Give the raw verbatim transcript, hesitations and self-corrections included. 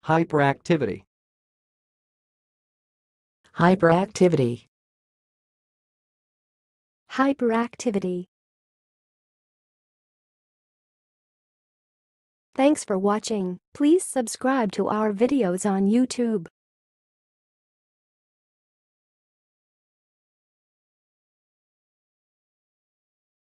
hyperactivity, hyperactivity, hyperactivity. Thanks for watching. Please subscribe to our videos on YouTube.